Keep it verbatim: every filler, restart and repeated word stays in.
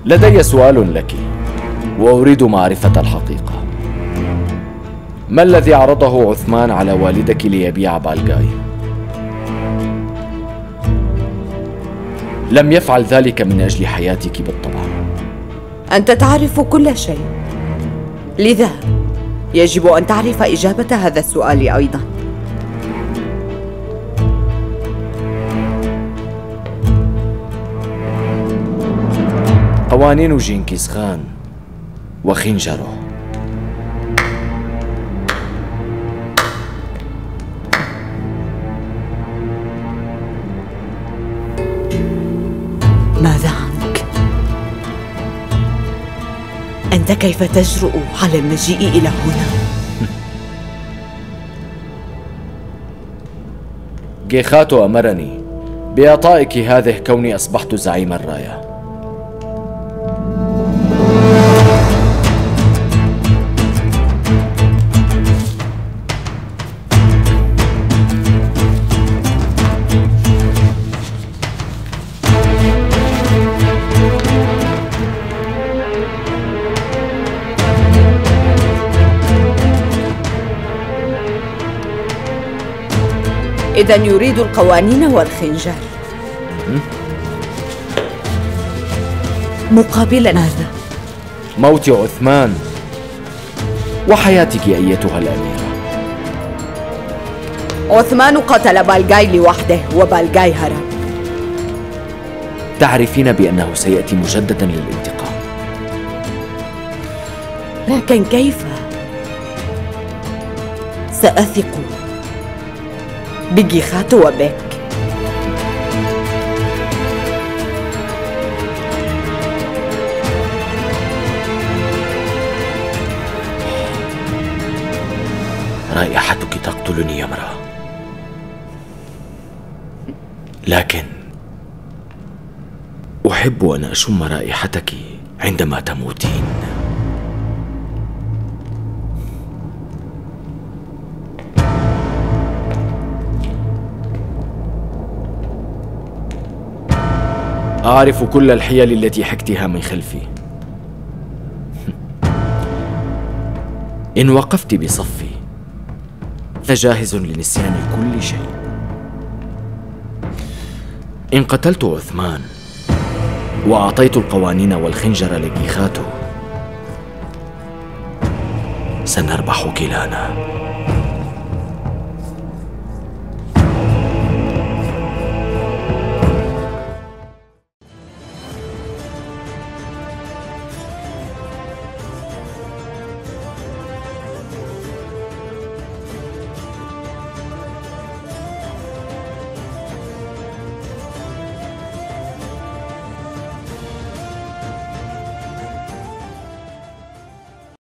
لدي سؤال لك وأريد معرفة الحقيقة. ما الذي عرضه عثمان على والدك ليبيع بالغاي؟ لم يفعل ذلك من أجل حياتك بالطبع. أنت تعرف كل شيء، لذا يجب أن تعرف إجابة هذا السؤال أيضاً. قوانين جنكيز خان وخنجره. ماذا عنك؟ أنت كيف تجرؤ على المجيء إلى هنا؟ جيخاتو أمرني بإعطائك هذه كوني أصبحت زعيم الراية. إذن يريد القوانين والخنجر مقابل ماذا؟ موت عثمان وحياتك أيتها الأميرة. عثمان قتل بالغاي لوحده وبالغاي هرب. تعرفين بأنه سيأتي مجددا للانتقام، لكن كيف سأثق بجيخاتو وبك؟ رائحتك تقتلني يا امرأة، لكن أحب أن أشم رائحتك عندما تموتين. أعرف كل الحيل التي حكتها من خلفي. إن وقفت بصفي فجاهز لنسيان كل شيء. إن قتلت عثمان وأعطيت القوانين والخنجر لجيخاتو سنربح كلانا.